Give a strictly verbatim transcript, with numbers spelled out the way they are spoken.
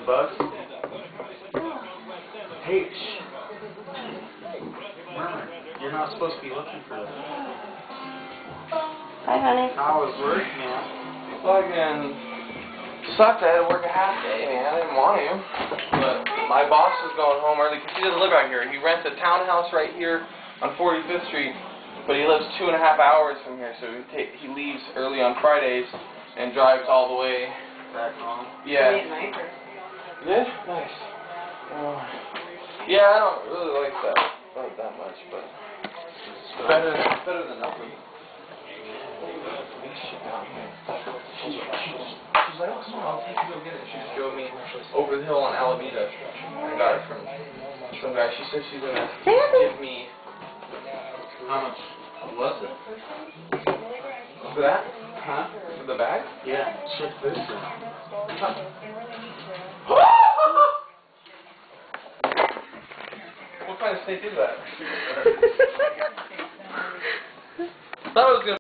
bugs? Hey, shh. Murmur, you're not supposed to be looking for them. Hi, honey. How was work, man? Fucking sucked. I had to work a half day, man. I didn't want to. But my boss was going home early because he doesn't live out here. He rents a townhouse right here on forty-fifth Street, but he lives two and a half hours from here, so he, ta he leaves early on Fridays and drives all the way Back home? Yeah. Late night or? Yeah? Nice. Uh, yeah, I don't really like that like that much, but it's better, better than nothing. She's like, oh, come on, I'll take you to go get it. She just drove me over the hill on Alameda. I got it from some guy. She said she's gonna give me. How much was it? For that? Huh? For the bag? Yeah, check this out. What kind of snake is that? Thought it was gonna